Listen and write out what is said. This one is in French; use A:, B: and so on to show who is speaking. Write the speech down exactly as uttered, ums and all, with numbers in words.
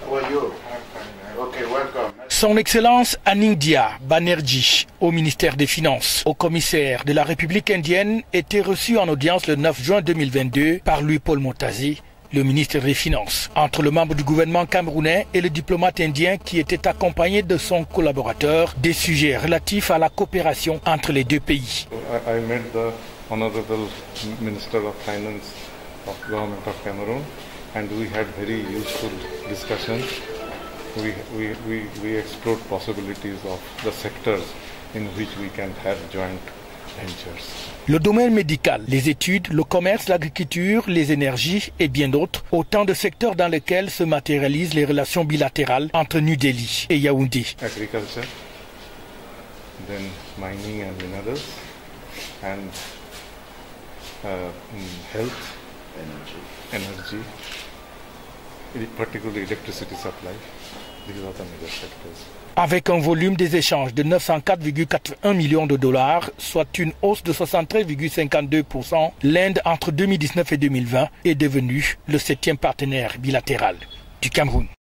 A: Son Excellence Anindya Banerjee, au ministère des Finances, au commissaire de la République indienne, était reçu en audience le neuf juin deux mille vingt-deux par Louis-Paul Montazi, le ministre des Finances, entre le membre du gouvernement camerounais et le diplomate indien qui était accompagné de son collaborateur, des sujets relatifs à la coopération entre les deux pays.
B: I met the Honorable Minister of Finance of Government of Cameroon and we had very useful discussions. We, we, we, we explored possibilities of the sectors in which we can have joint ventures.
A: Le domaine médical, les études, le commerce, l'agriculture, les énergies et bien d'autres, autant de secteurs dans lesquels se matérialisent les relations bilatérales entre New Delhi et Yaoundé.
B: Agriculture, then mining and minerals, and uh, health, energy, energy, particularly electricity supply. These are the major sectors.
A: Avec un volume des échanges de neuf cent quatre virgule quatre-vingt-un millions de dollars, soit une hausse de soixante-treize virgule cinquante-deux pour cent, l'Inde, entre deux mille dix-neuf et deux mille vingt, est devenue le septième partenaire bilatéral du Cameroun.